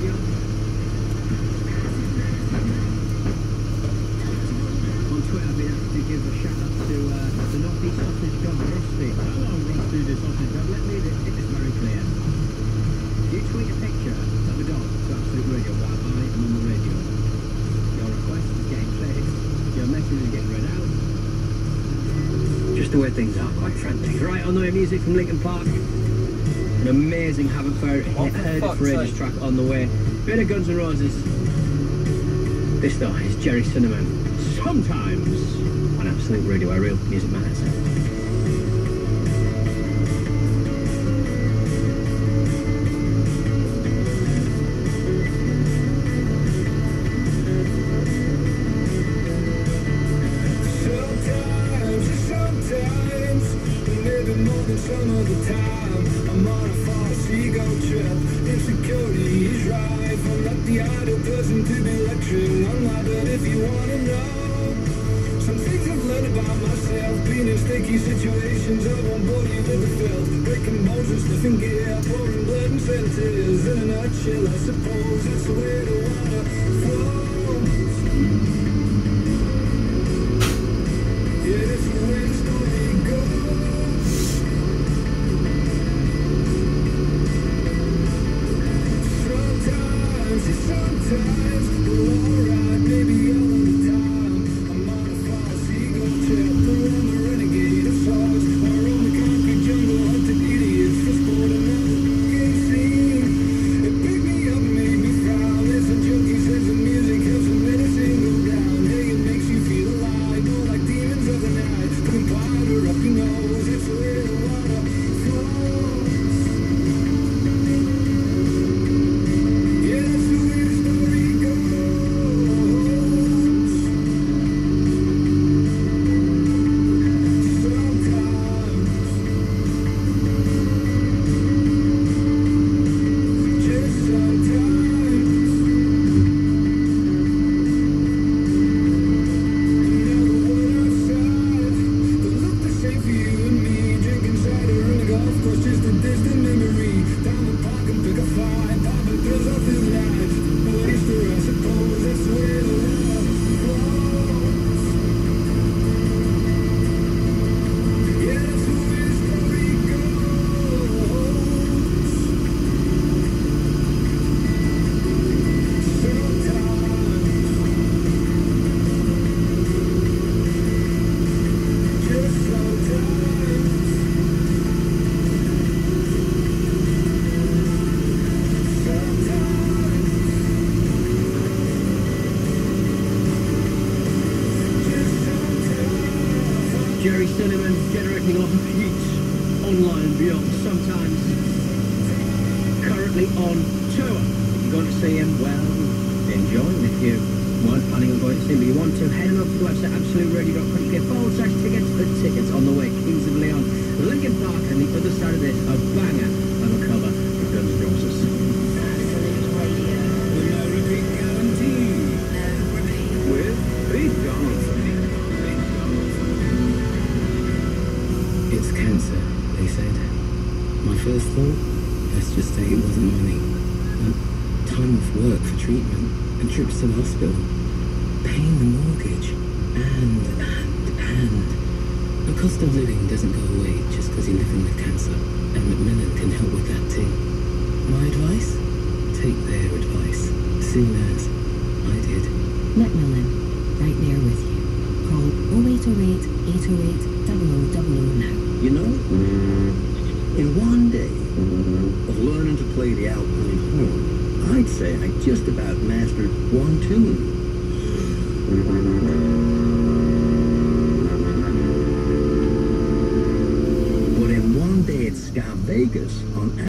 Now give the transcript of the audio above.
radio. On Twitter, I've been asked to give a shout out to the North East Sausage Dog Rusty. Hello, Rusty the Sausage Dog. Let me hit this very clear. You tweet a picture of a dog to Absolute Radio while I am on the radio. Your request is getting played. Your message is getting read out. Just the way things are, quite frankly. Right, on the way, music from Linkin Park. An amazing Haven't Heard It For Ages track on the way. Bit of Guns N' Roses. This though is Jerry Cinnamon. Sometimes on Absolute Radio, where real music matters. Some of the time I'm on a false ego trip. Insecurity is rife. I'm not the ideal person to be lecturing on my, but if you wanna know some things I've learned about myself, being in sticky situations, I won't bore you with the filth. Breaking bones and sniffing gear, pouring blood and sentences. In a nutshell, I suppose that's the way the water flows. Yeah, that's the way the story goes. Sometimes we're alright, baby, all of the time. I'm on a false ego trip, I'm a renegade of sorts. I roam the concrete jungle, hunting idiots for sport and never get seen. It picked me up and made me frown. There's a junkie says the music helps the medicine go down. Hey, it makes you feel alive, more like demons of the night. Putting powder up your nose, it's the way the water flows. Jerry Cinnamon generating off heat online and beyond. Sometimes currently on tour. If you're going to see him, well, enjoy. And if you weren't planning on going to see him, but you want to, head on over to the website absoluteradio.co.uk/tickets. The tickets on the way. Kings of Leon, Linkin Park, and the other side of this, a banger of a cover of Guns N' Roses. Absolute Radio. No repeat guarantee. No repeat. With Big Donald. It's cancer, they said. My first thought, let's just say it wasn't money. Time off work for treatment, and trips to the hospital, paying the mortgage, and the cost of living doesn't go away just because you're living with cancer, and Macmillan can help with that too. My advice? Take their advice, soon as I did. Macmillan, right there with you. Call 0808 808 0000 now. You know, in one day of learning to play the Alpine horn, I'd say I just about mastered one tune. But in one day at Ska Vegas on